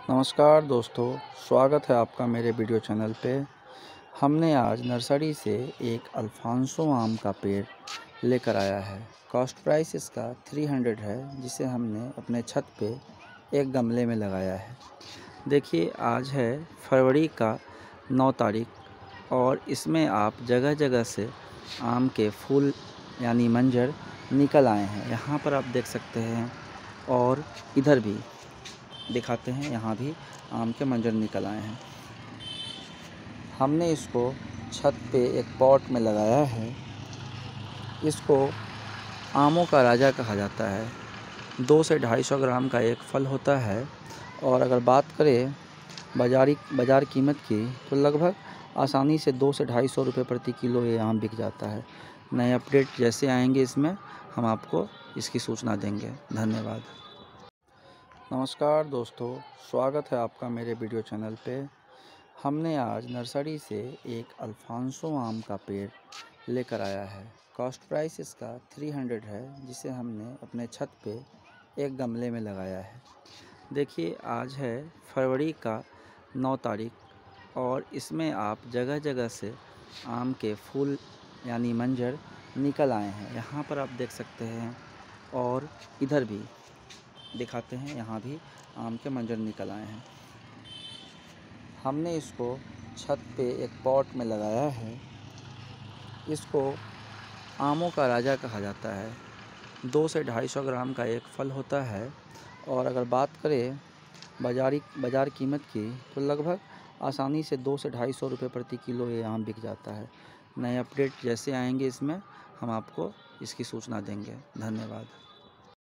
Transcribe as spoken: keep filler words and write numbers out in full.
नमस्कार दोस्तों, स्वागत है आपका मेरे वीडियो चैनल पे। हमने आज नर्सरी से एक अल्फांसो आम का पेड़ लेकर आया है। कॉस्ट प्राइस इसका तीन सौ है, जिसे हमने अपने छत पे एक गमले में लगाया है। देखिए, आज है फरवरी का नौ तारीख और इसमें आप जगह जगह से आम के फूल यानी मंजर निकल आए हैं। यहाँ पर आप देख सकते हैं और इधर भी दिखाते हैं, यहाँ भी आम के मंजर निकल आए हैं। हमने इसको छत पे एक पॉट में लगाया है। इसको आमों का राजा कहा जाता है। दो से ढाई सौ ग्राम का एक फल होता है और अगर बात करें बाजारी बाज़ार कीमत की तो लगभग आसानी से दो से ढाई सौ रुपये प्रति किलो ये आम बिक जाता है। नए अपडेट जैसे आएंगे इसमें हम आपको इसकी सूचना देंगे। धन्यवाद। नमस्कार दोस्तों, स्वागत है आपका मेरे वीडियो चैनल पे। हमने आज नर्सरी से एक अल्फांसो आम का पेड़ लेकर आया है। कॉस्ट प्राइस इसका तीन सौ है, जिसे हमने अपने छत पे एक गमले में लगाया है। देखिए, आज है फरवरी का नौ तारीख और इसमें आप जगह जगह से आम के फूल यानी मंजर निकल आए हैं। यहाँ पर आप देख सकते हैं और इधर भी दिखाते हैं, यहाँ भी आम के मंजर निकल आए हैं। हमने इसको छत पे एक पॉट में लगाया है। इसको आमों का राजा कहा जाता है। दो से ढाई सौ ग्राम का एक फल होता है और अगर बात करें बाजारी बाज़ार कीमत की तो लगभग आसानी से दो से ढाई सौ रुपये प्रति किलो ये आम बिक जाता है। नए अपडेट जैसे आएंगे इसमें हम आपको इसकी सूचना देंगे। धन्यवाद।